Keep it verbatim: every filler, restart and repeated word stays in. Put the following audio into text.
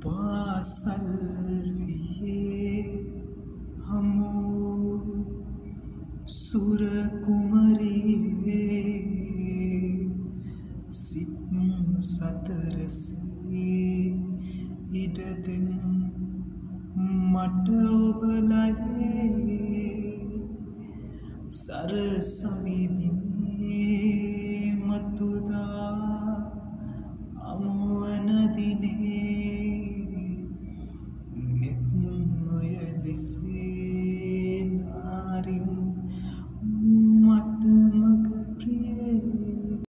පාසල් වියේ හමු සුර කුමරියේ සිත් සතරසේ ඉඩ දෙන් මට ඔබලයේ සරසවි